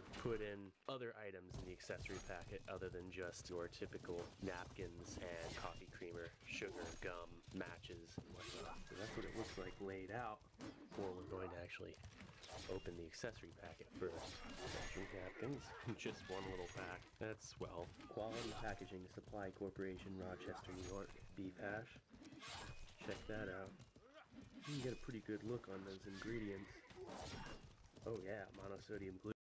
put in other items in the accessory packet other than just your typical napkins and coffee creamer, sugar, gum, matches, and whatnot. So that's what it looks like laid out, or we're going to actually open the accessory packet first. Packaging napkins, just one little pack. That's swell. Quality Packaging Supply Corporation, Rochester, New York. Beef hash. Check that out. You can get a pretty good look on those ingredients. Oh yeah, monosodium glutamate.